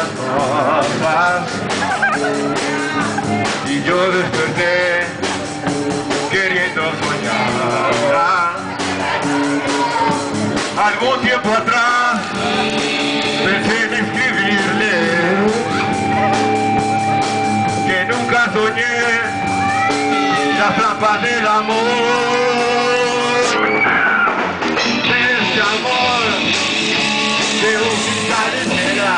las cosas y yo desperté queriendo soñar. Algún tiempo atrás pensé en escribirle que nunca soñé las trampas del amor. Este amor de música ligera,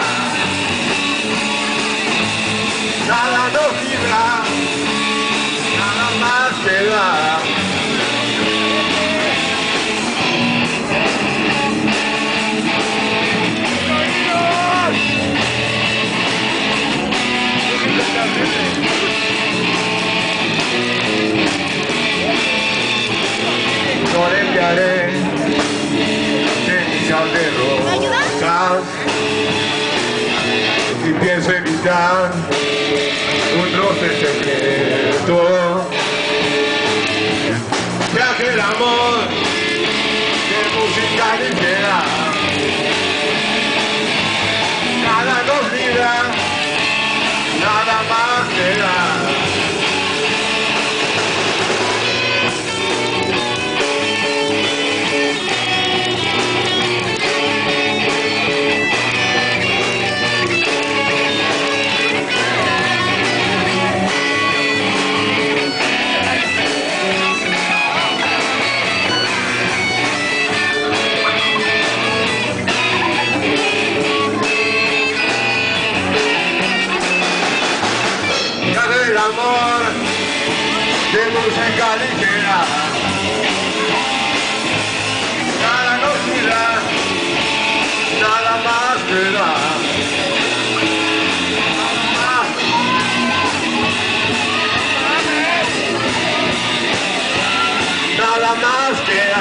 nada nos libra, nada más queda. No le enviaré cenizas de rosas y pienso evitar un roce secreto, ya que el amor de música ligera nada nos libra, nada más queda. El amor de música ligera nada nos tira, nada más queda. Nada más queda.